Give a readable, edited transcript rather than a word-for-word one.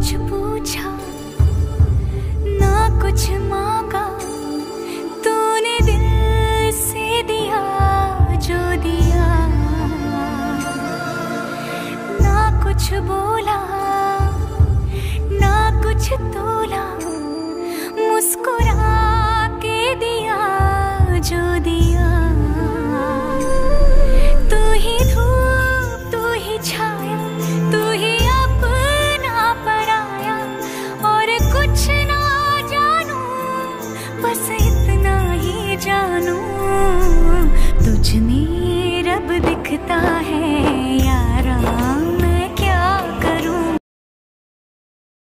कुछ पूछा ना कुछ मांगा, तूने दिल से दिया जो दिया। ना कुछ बोला ना कुछ तोला, मुस्कुरा के दिया जो दिया। तू ही धूप तू ही छाया, तू ही अपना पराया, और कुछ ना जानू बस इतना ही जानू, तुझ में